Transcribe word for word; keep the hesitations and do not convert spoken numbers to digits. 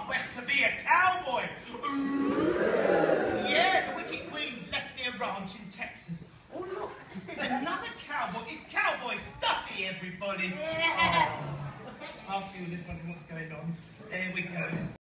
out west to be a cowboy. Ooh. Yeah, the Wicked Queen's left their ranch in Texas. Oh, look, there's another cowboy. It's Cowboy Stuffy, everybody. Oh, I'll feel this one, what's going on. There we go.